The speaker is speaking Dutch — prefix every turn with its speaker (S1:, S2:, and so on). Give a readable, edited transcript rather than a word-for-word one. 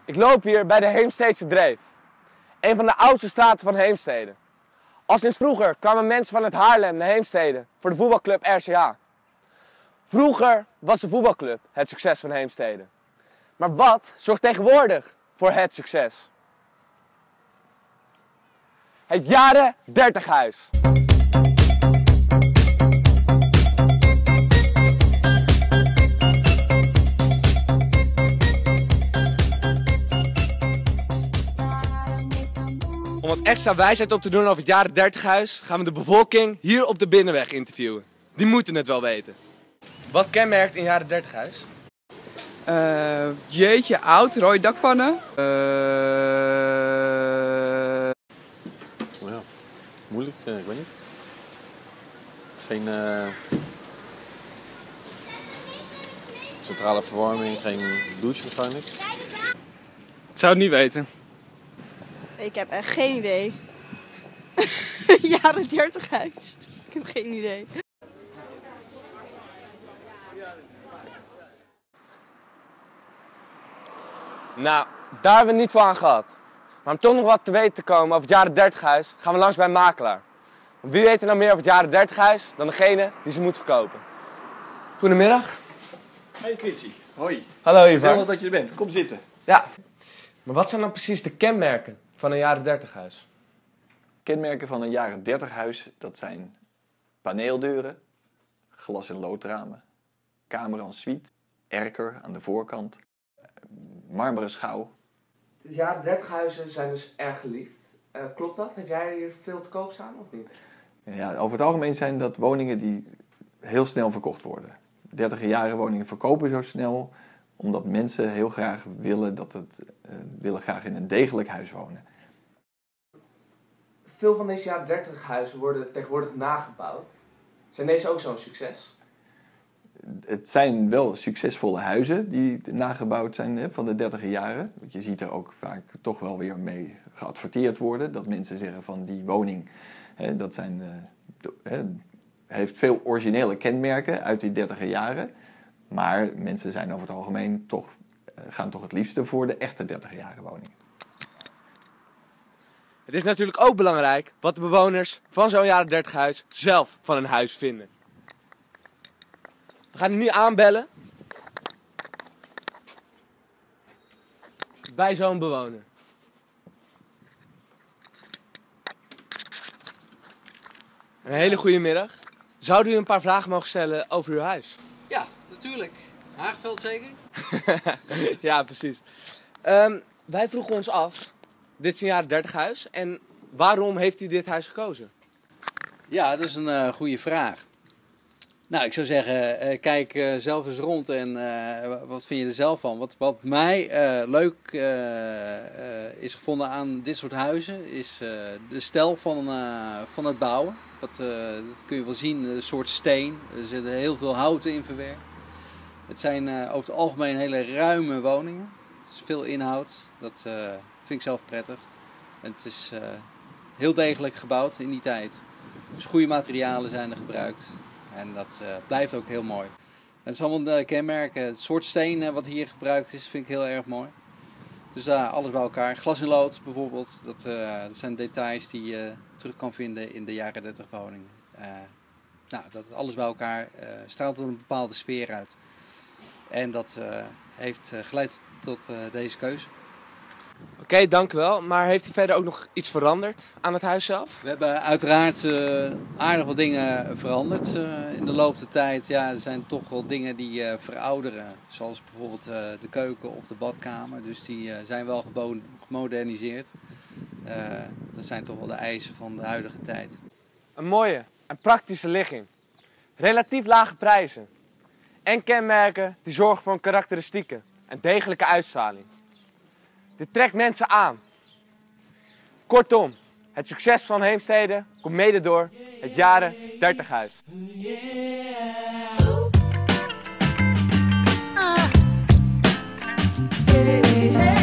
S1: Ik loop hier bij de Heemsteedse Dreef, een van de oudste straten van Heemstede. Al sinds vroeger kwamen mensen vanuit Haarlem naar Heemstede voor de voetbalclub RCH. Vroeger was de voetbalclub het succes van Heemstede. Maar wat zorgt tegenwoordig voor het succes? Het Jaren 30 huis. Om wat extra wijsheid op te doen over het Jaren 30 huis gaan we de bevolking hier op de Binnenweg interviewen. Die moeten het wel weten. Wat kenmerkt een Jaren 30 huis?
S2: Jeetje, oud, rode dakpannen.
S3: Ja, moeilijk, ik weet niet. Geen centrale verwarming, geen douche waarschijnlijk.
S2: Ik zou het niet weten.
S4: Ik heb echt geen idee. Jaren 30 huis. Ik heb geen idee.
S1: Nou, daar hebben we niet voor aan gehad. Maar om toch nog wat te weten te komen over het Jaren 30 huis, gaan we langs bij een makelaar. Want wie weet er nou meer over het Jaren 30 huis dan degene die ze moet verkopen. Goedemiddag.
S5: Hey Quincy, hoi.
S1: Hallo Ivan.
S5: Gezellig dat je er bent. Kom zitten.
S1: Ja, maar wat zijn nou precies de kenmerken van een Jaren 30 huis?
S5: Kenmerken van een jaren 30 huis, dat zijn paneeldeuren, glas- en loodramen, kamer en suite, erker aan de voorkant, marmeren schouw.
S1: De Jaren 30 huizen zijn dus erg geliefd. Klopt dat? Heb jij hier veel te koop staan of niet?
S5: Ja, over het algemeen zijn dat woningen die heel snel verkocht worden. 30 jaren woningen verkopen zo snel, omdat mensen heel graag willen graag in een degelijk huis wonen.
S1: Veel van deze Jaren 30 huizen worden tegenwoordig nagebouwd. Zijn deze ook zo'n succes?
S5: Het zijn wel succesvolle huizen die nagebouwd zijn van de 30 jaren. Want je ziet er ook vaak toch wel weer mee geadverteerd worden. Dat mensen zeggen van die woning, heeft veel originele kenmerken uit die 30 jaren. Maar mensen zijn over het algemeen gaan toch het liefste voor de echte 30 jaren woning.
S1: Het is natuurlijk ook belangrijk wat de bewoners van zo'n Jaren 30 huis zelf van een huis vinden. We gaan hem nu aanbellen bij zo'n bewoner. Een hele goede middag. Zouden u een paar vragen mogen stellen over uw huis?
S6: Ja, natuurlijk. Haagveld zeker?
S1: Ja, precies. Wij vroegen ons af, dit is een Jaren 30 huis, en waarom heeft u dit huis gekozen?
S6: Ja, dat is een goede vraag. Nou, ik zou zeggen, kijk zelf eens rond en wat vind je er zelf van? Wat mij leuk is gevonden aan dit soort huizen, is de stijl van het bouwen. Dat kun je wel zien, een soort steen. Er zit heel veel hout in verwerkt. Het zijn over het algemeen hele ruime woningen. Het is veel inhoud. Dat vind ik zelf prettig. En het is heel degelijk gebouwd in die tijd. Dus goede materialen zijn er gebruikt. En dat blijft ook heel mooi. Het is allemaal kenmerken. Het soort steen wat hier gebruikt is, vind ik heel erg mooi. Dus alles bij elkaar. Glas en lood bijvoorbeeld. Dat zijn details die je terug kan vinden in de jaren 30 woningen. Dat alles bij elkaar straalt een bepaalde sfeer uit. En dat heeft geleid tot deze keuze.
S1: Oké, dank u wel. Maar heeft u verder ook nog iets veranderd aan het huis zelf?
S6: We hebben uiteraard aardig wat dingen veranderd in de loop der tijd. Ja, er zijn toch wel dingen die verouderen. Zoals bijvoorbeeld de keuken of de badkamer. Dus die zijn wel gemoderniseerd. Dat zijn toch wel de eisen van de huidige tijd.
S1: Een mooie en praktische ligging. Relatief lage prijzen. En kenmerken die zorgen voor een karakteristieke en degelijke uitstraling. Dit trekt mensen aan. Kortom, het succes van Heemstede komt mede door het Jaren 30 huis.
S7: Yeah.